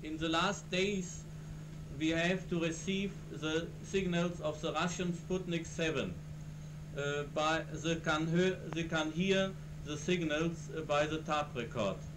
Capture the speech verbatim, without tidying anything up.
in the last days we have to receive the signals of the Russian Sputnik seven. Uh, by they can, hear, they can hear the signals uh, by the tape record.